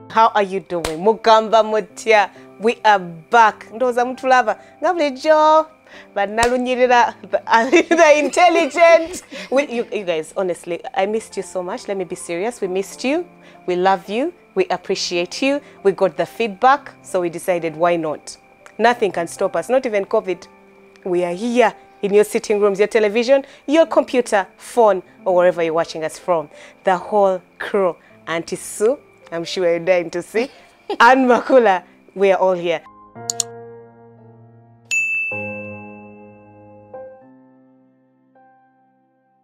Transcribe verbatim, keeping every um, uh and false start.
How are you doing? Mugamba mutia. We are back. Ndoza mutulava. Ngavle jo. But nalunyirira the intelligent. We, you, you guys, honestly, I missed you so much. Let me be serious. We missed you. We love you. We appreciate you. We got the feedback. So we decided, why not? Nothing can stop us. Not even COVID. We are here in your sitting rooms, your television, your computer, phone, or wherever you're watching us from. The whole crew. Auntie Sue, I'm sure you're dying to see. And Makula, we are all here.